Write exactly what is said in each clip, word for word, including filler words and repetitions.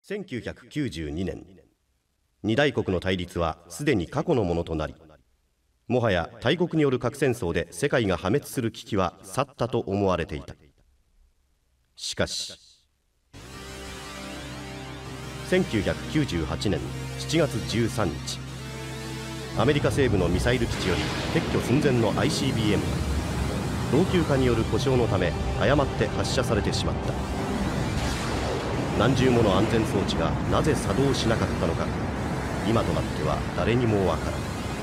せんきゅうひゃくきゅうじゅうにねん、二大国の対立はすでに過去のものとなり、もはや大国による核戦争で世界が破滅する危機は去ったと思われていた。しかしせんきゅうひゃくきゅうじゅうはちねんしちがつじゅうさんにち、アメリカ西部のミサイル基地より撤去寸前の アイシービーエム が老朽化による故障のため誤って発射されてしまった。何重もの安全装置がなぜ作動しなかったのか、今となっては誰にもわからない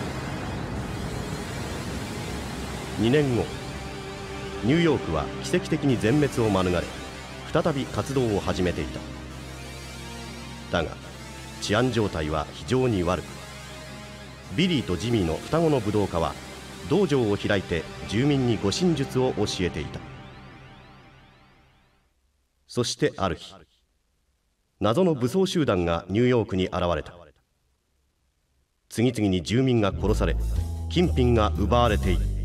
。にねんご、ニューヨークは奇跡的に全滅を免れ、再び活動を始めていた。だが治安状態は非常に悪く、ビリーとジミーの双子の武道家は道場を開いて住民に護身術を教えていた。そしてある日、謎の武装集団がニューヨークに現れた。次々に住民が殺され、金品が奪われていった。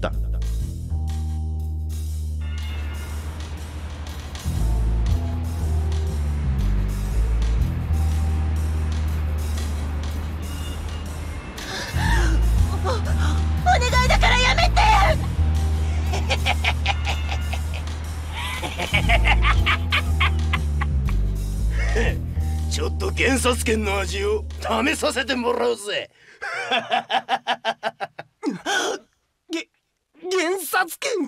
お願いだからやめてちょっと検察権の味を試させてもらうぜ。 げ検察権。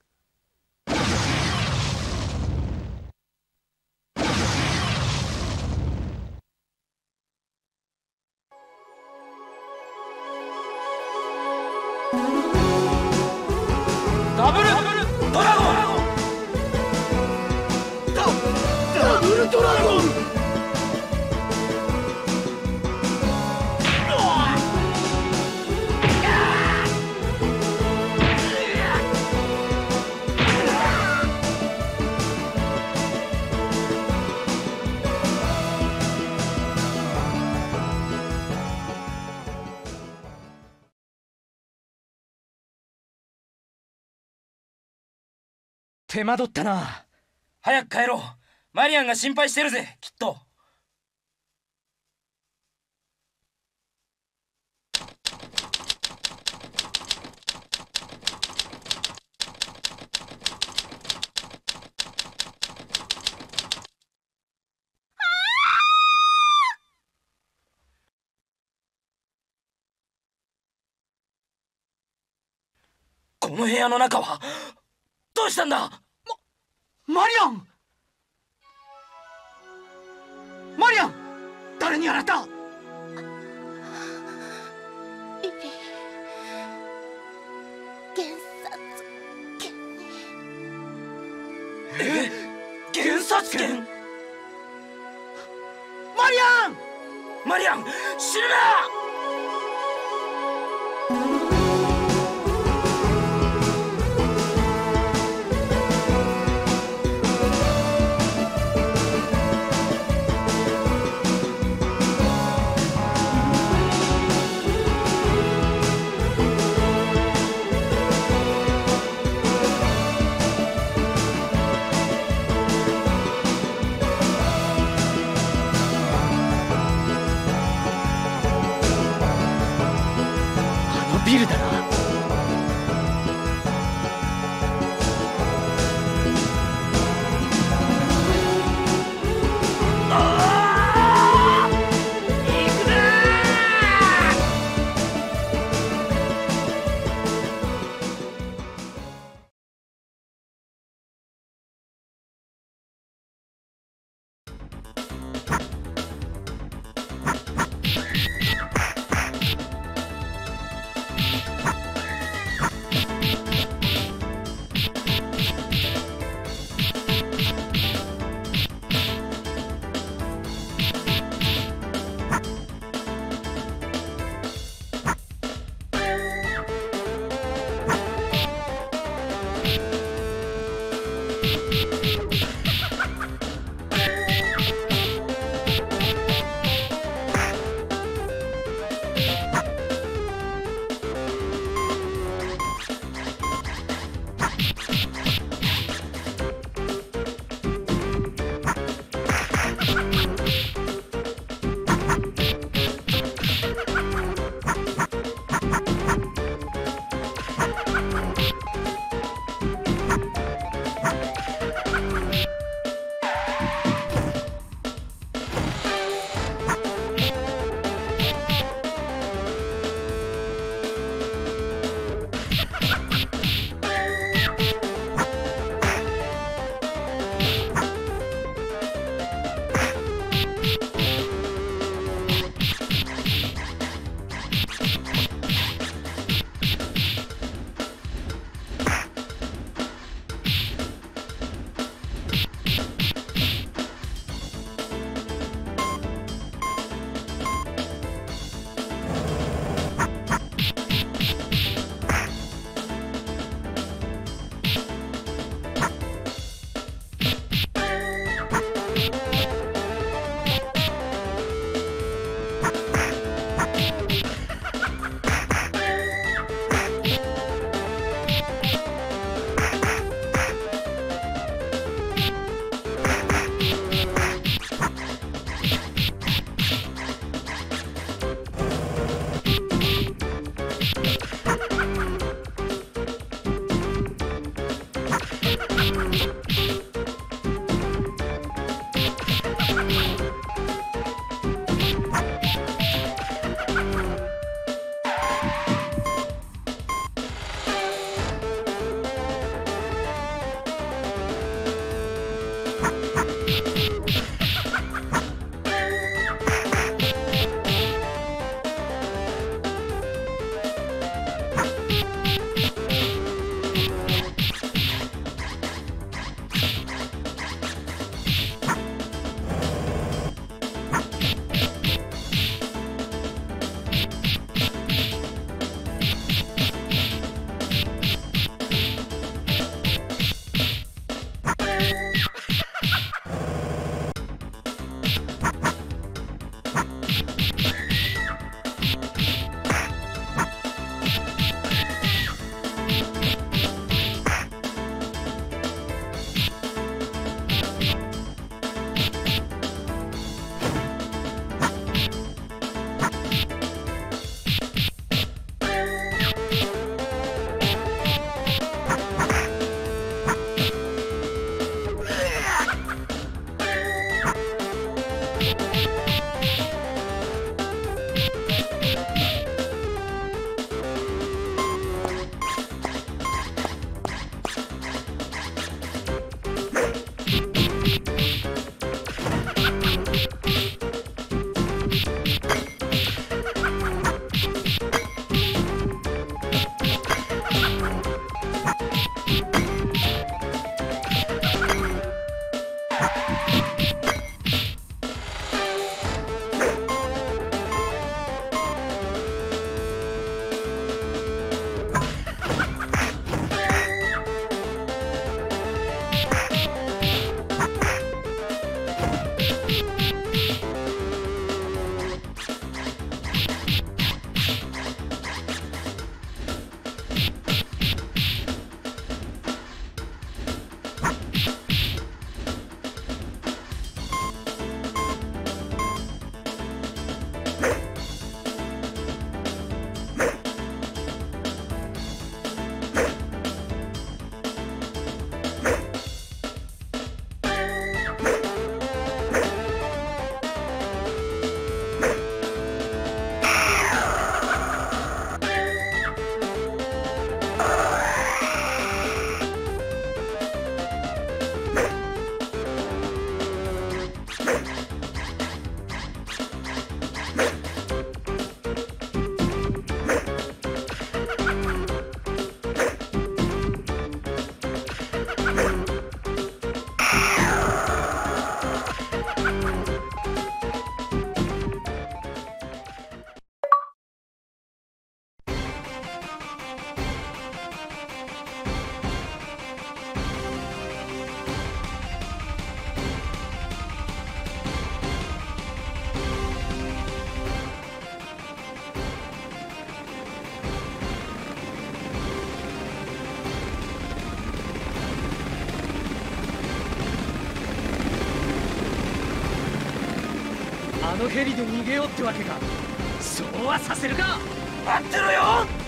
ダブルドラゴン。ダダブルドラゴン。 手間取ったな。 早く帰ろう。マリアンが心配してるぜ、きっと。この部屋の中はどうしたんだ。 ま、マリアンマリアン、誰にあなた。 リリー、検察権に。 え、検察権。 マリアンマリアン、死ぬな。 ビルだな。 あのヘリで逃げようってわけか。そうはさせるか。 待ってろよ。